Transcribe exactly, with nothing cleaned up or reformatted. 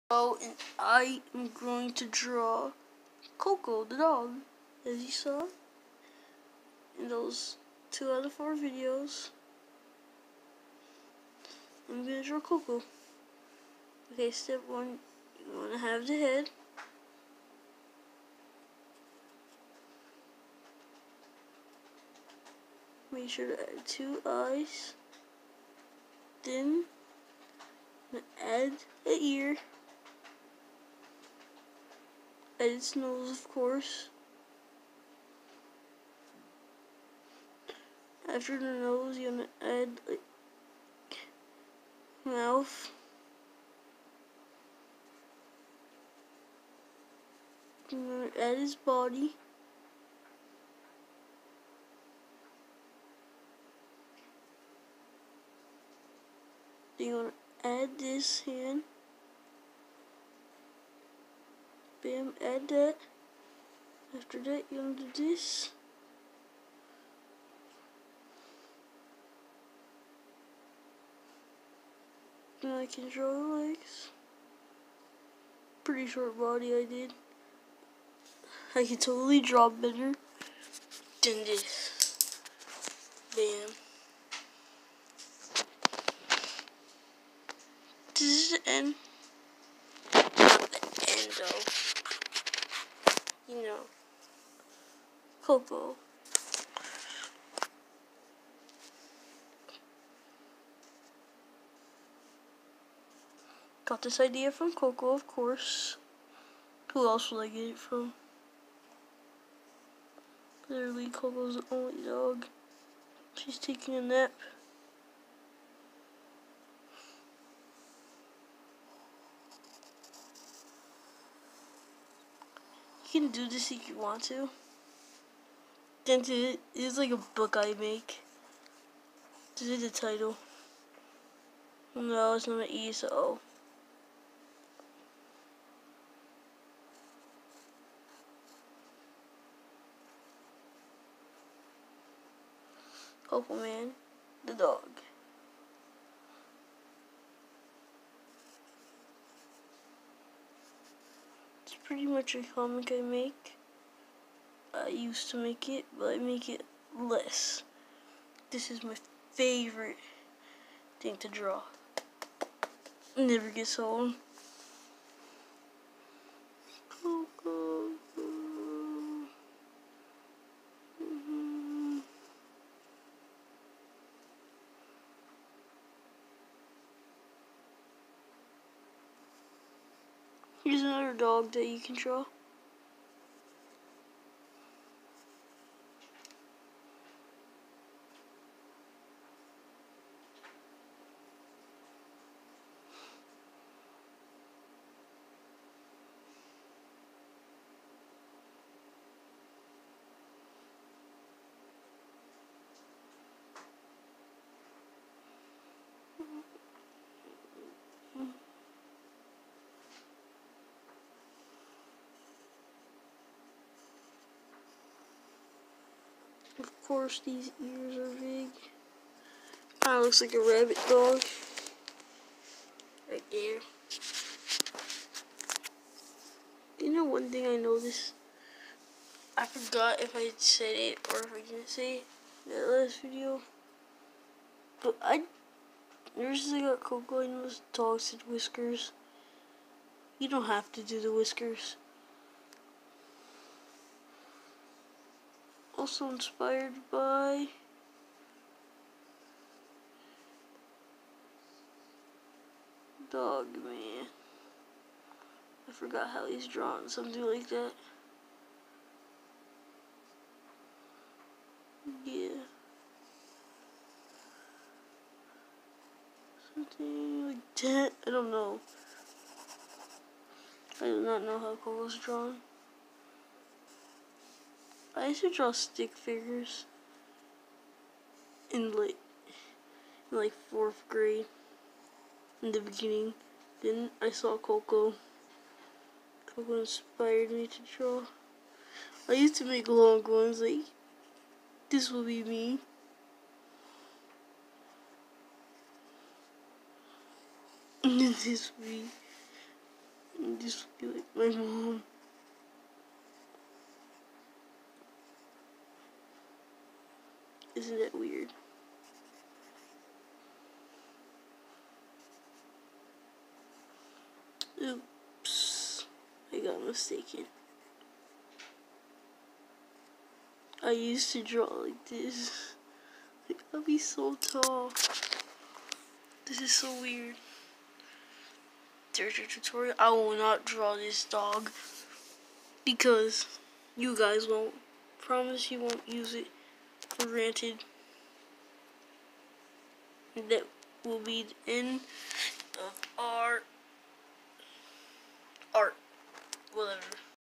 Oh, and I am going to draw Coco the dog, as you saw in those two out of four videos. I'm going to draw Coco. Okay, step one, you want to have the head. Make sure to add two eyes. Then add an ear. Add its nose, of course. After the nose, you're gonna add like mouth. You're gonna add his body. Then you're gonna add this hand. Bam, add that. After that, you're gonna do this. Now I can draw the legs. Pretty short body I did. I can totally draw better than this. Bam. This is the end. Not the end though. You know. Coco. Got this idea from Coco, of course. Who else would I get it from? Literally, Coco's the only dog. She's taking a nap. You can do this if you want to. Then it is like a book I make. This is the title. No, it's not an E, it's an O. Coco Man, the dog. It's pretty much a comic I make. I used to make it, but I make it less. This is my favorite thing to draw. Never gets old. Coco. Mm-hmm. Here's another dog that you can draw. Of course, these ears are big. Kinda looks like a rabbit dog. Right there. You know one thing I noticed? I forgot if I said it or if I didn't say it in that last video. But I, ever since I got Coco, I noticed dogs had whiskers. You don't have to do the whiskers. Also inspired by Dog Man. I forgot how he's drawn, something like that. Yeah. Something like that. I don't know. I do not know how Coco's drawn. I used to draw stick figures in like in like fourth grade in the beginning. Then I saw Coco. Coco inspired me to draw. I used to make long ones like this will be me. And this will be just be like my mom. Isn't that weird? Oops, I got mistaken. I used to draw like this. Like, I'll be so tall. This is so weird. There's your tutorial. I will not draw this dog because you guys won't. Promise you won't use it for granted. That will be the end of our art. Whatever.